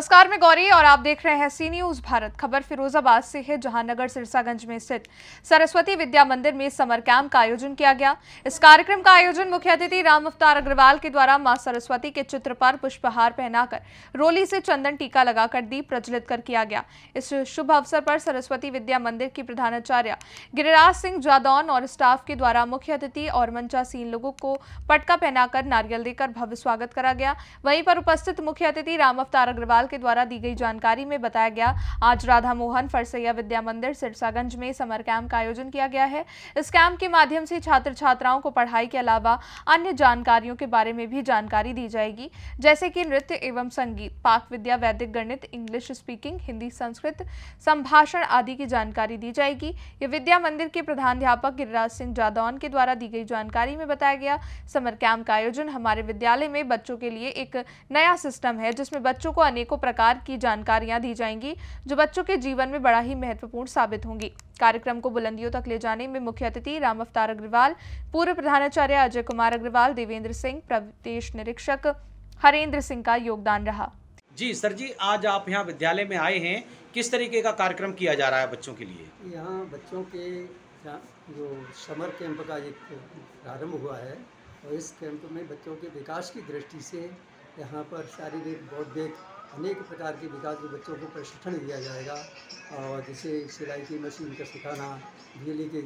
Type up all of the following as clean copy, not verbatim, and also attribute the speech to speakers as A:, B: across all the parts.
A: नमस्कार, मैं गौरी और आप देख रहे हैं सी न्यूज भारत। खबर फिरोजाबाद से है, जहां नगर सिरसागंज में स्थित सरस्वती विद्या मंदिर में समर कैंप का आयोजन किया गया। इस कार्यक्रम का आयोजन मुख्य अतिथि राम अवतार अग्रवाल के द्वारा मां सरस्वती के चित्र पर पुष्पहार पहनाकर रोली से चंदन टीका लगाकर दीप प्रज्वलित कर किया गया। इस शुभ अवसर पर सरस्वती विद्या मंदिर की प्रधानाचार्य गिरिराज सिंह जादौन और स्टाफ के द्वारा मुख्य अतिथि और मंचासीन लोगों को पटका पहनाकर नारियल देकर भव्य स्वागत करा गया। वहीं पर उपस्थित मुख्य अतिथि राम अवतार अग्रवाल के द्वारा दी गई जानकारी में बताया गया, आज राधा मोहन फरसैया विद्या मंदिर सिरसागंज में समर कैंप का आयोजन किया गया है। इस कैंप के माध्यम से छात्र छात्राओं को पढ़ाई के अलावा अन्य जानकारियों के बारे में भी जानकारी दी जाएगी, जैसे कि नृत्य एवं संगीत, पाक विद्या, वैदिक गणित, इंग्लिश स्पीकिंग, हिंदी, संस्कृत, संभाषण आदि की जानकारी दी जाएगी। ये विद्या मंदिर के प्रधानाध्यापक गिरिराज सिंह जादौन के द्वारा दी गई जानकारी में बताया गया। समर कैंप का आयोजन हमारे विद्यालय में बच्चों के लिए एक नया सिस्टम है, जिसमें बच्चों को अनेकों प्रकार की जानकारियां दी जाएंगी, जो बच्चों के जीवन में बड़ा ही महत्वपूर्ण साबित होंगी। कार्यक्रम को बुलंदियों तक ले जाने में मुख्य अतिथि राम अवतार अग्रवाल, पूर्व प्रधानाचार्य अजय कुमार अग्रवाल, देवेंद्र सिंह, प्रदेश निरीक्षक हरेंद्र सिंह का योगदान रहा।
B: जी सर जी, आज आप यहाँ विद्यालय में आए हैं, किस तरीके का कार्यक्रम किया जा रहा है बच्चों के लिए?
C: यहाँ बच्चों के जो समर कैंप का एक प्रारंभ हुआ है और इस कैंप में बच्चों के विकास की दृष्टि से यहाँ पर शारीरिक, बौद्धिक, अनेक प्रकार के विकास के बच्चों को प्रशिक्षण दिया जाएगा। और जैसे सिलाई की मशीन का सिखाना, बिजली के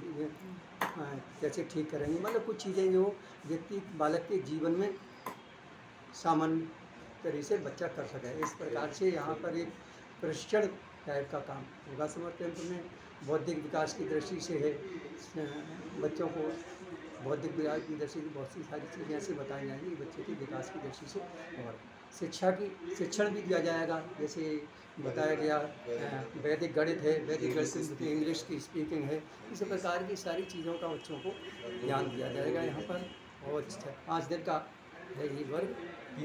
C: कैसे ठीक करेंगे, मतलब कुछ चीज़ें जो व्यक्ति बालक के जीवन में सामान्य तरीके से बच्चा कर सके, इस प्रकार से यहाँ पर एक प्रशिक्षण टाइप का काम होगा। समर कैंप में बौद्धिक विकास की दृष्टि से है, बच्चों को बौद्धिक विकास की दृष्टि से बहुत सी सारी चीज़ें ऐसे बताई जाएंगी बच्चे के विकास की दृष्टि से। और शिक्षण भी दिया जाएगा, जैसे बताया गया वैदिक गणित है, वैदिक गणित, इंग्लिश की स्पीकिंग है, इस प्रकार की सारी चीज़ों का बच्चों को ज्ञान दिया जाएगा यहाँ पर। और 5 दिन का है ये वर्ग,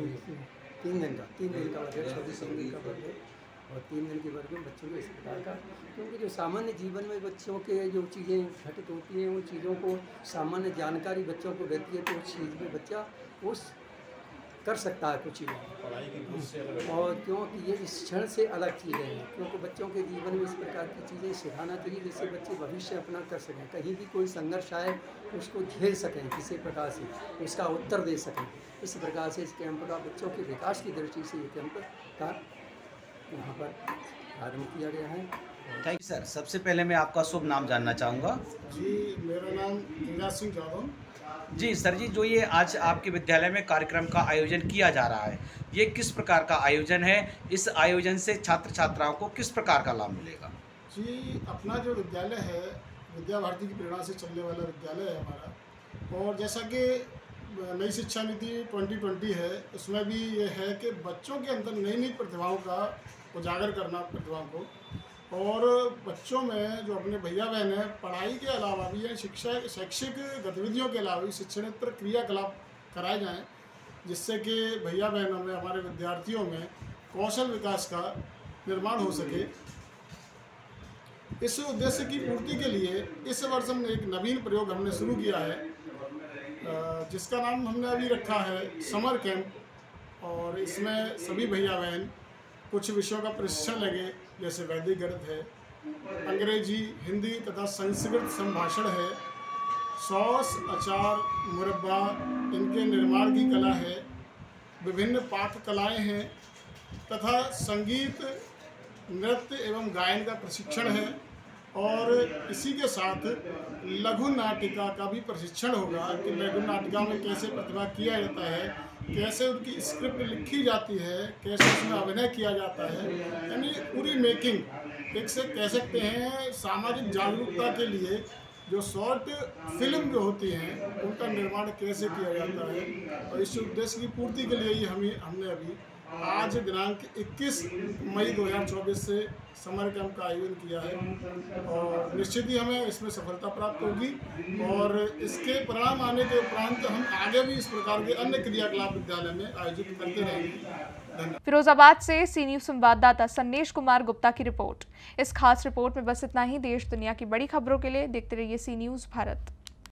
C: 3 दिन का वर्ग है, 24 दिन का वर्ग है और 3 दिन के वर्ग में बच्चों को इस प्रकार का, क्योंकि जो सामान्य जीवन में बच्चों के जो चीज़ें घटित होती हैं, उन चीज़ों को सामान्य जानकारी बच्चों को देती है, तो उस चीज़ में बच्चा उस कर सकता है कुछ चीज़ें। और क्योंकि ये इस क्षण से अलग चीज़ें हैं, क्योंकि बच्चों के जीवन में इस प्रकार की चीज़ें सिखाना चाहिए, जिससे बच्चे भविष्य अपना कर सकें, कहीं भी कोई संघर्ष आए उसको झेल सकें, किसी प्रकार से उसका उत्तर दे सकें। इस प्रकार से इस कैंप का बच्चों के विकास की दृष्टि से ये कैंप का यहाँ पर आरम्भ किया गया है।
B: Thank you sir. सबसे पहले मैं आपका शुभ नाम जानना चाहूँगा।
D: जी, मेरा नाम गिरिराज सिंह जादौन।
B: जी सर जी, जो ये आज आपके विद्यालय में कार्यक्रम का आयोजन किया जा रहा है, ये किस प्रकार का आयोजन है? इस आयोजन से छात्र छात्राओं को किस प्रकार का लाभ मिलेगा?
D: जी, अपना जो विद्यालय है, विद्या भारती की प्रेरणा से चलने वाला विद्यालय है हमारा। और जैसा कि नई शिक्षा नीति 2020 है, उसमें भी ये है कि बच्चों के अंदर नई नई प्रतिभाओं का उजागर करना, प्रतिभाओं को, और बच्चों में जो अपने भैया बहन हैं, पढ़ाई के अलावा भी शैक्षिक गतिविधियों के अलावा भी शिक्षणेतर क्रियाकलाप कराए जाएं, जिससे कि भैया बहनों में, हमारे विद्यार्थियों में कौशल विकास का निर्माण हो सके। इस उद्देश्य की पूर्ति के लिए इस वर्ष हमने एक नवीन प्रयोग हमने शुरू किया है, जिसका नाम हमने अभी रखा है समर कैंप। और इसमें सभी भैया बहन कुछ विषयों का प्रशिक्षण लगे, जैसे वैदिक गणित है, अंग्रेजी, हिंदी तथा संस्कृत संभाषण है, सॉस, अचार, मुरब्बा, इनके निर्माण की कला है, विभिन्न पाक कलाएं हैं तथा संगीत, नृत्य एवं गायन का प्रशिक्षण है। और इसी के साथ लघु नाटिका का भी प्रशिक्षण होगा कि लघु नाटिका में कैसे प्रतिभा किया जाता है, कैसे उनकी स्क्रिप्ट लिखी जाती है, कैसे उसमें अभिनय किया जाता है, यानी पूरी मेकिंग। एक से कह सकते हैं सामाजिक जागरूकता के लिए जो शॉर्ट फिल्म जो होती हैं, उनका निर्माण कैसे किया जाता है। और इस उद्देश्य की पूर्ति के लिए ही हमने अभी आज दिनांक 21 मई 2024 से समर कैंप का आयोजन किया है। और निश्चित ही हमें इसमें सफलता प्राप्त होगी और इसके परिणाम आने के उपरांत हम आगे भी इस प्रकार के अन्य क्रियाकलाप विद्यालय में आयोजित करते रहेंगे।
A: फिरोजाबाद से सी न्यूज संवाददाता संदेश कुमार गुप्ता की रिपोर्ट। इस खास रिपोर्ट में बस इतना ही। देश दुनिया की बड़ी खबरों के लिए देखते रहिए सी न्यूज भारत।